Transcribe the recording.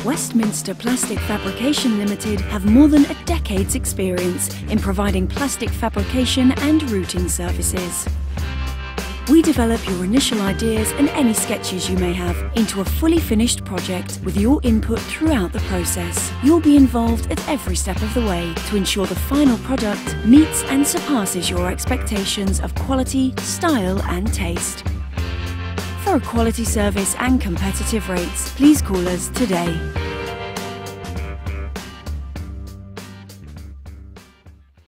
Westminster Plastic Fabrication Limited have more than a decade's experience in providing plastic fabrication and routing services. We develop your initial ideas and any sketches you may have into a fully finished project with your input throughout the process. You'll be involved at every step of the way to ensure the final product meets and surpasses your expectations of quality, style and taste. For a quality service and competitive rates, please call us today.